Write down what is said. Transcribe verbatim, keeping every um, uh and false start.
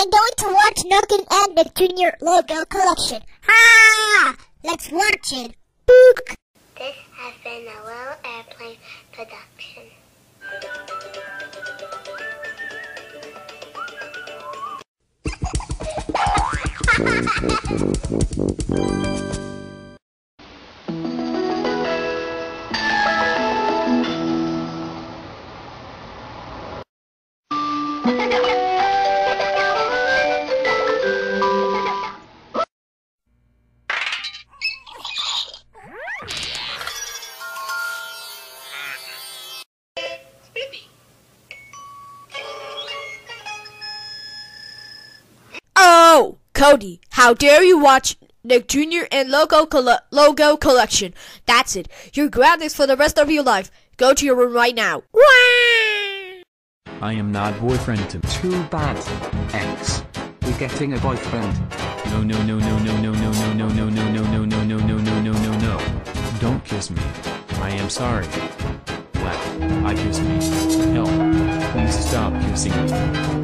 I'm going to watch Noggin and the Junior Logo Collection. Ha! Let's watch it. Book. This has been a Little Airplane production. Oh, Cody, how dare you watch the Junior and Logo coll Logo Collection? That's it. You're grounded for the rest of your life. Go to your room right now. I am not boyfriend to. Too bad. X. We're getting a boyfriend. No no no no no no no no no no no no no no no no no no no no. Don't kiss me. I am sorry. Well, I kiss me. Help. Please stop kissing me.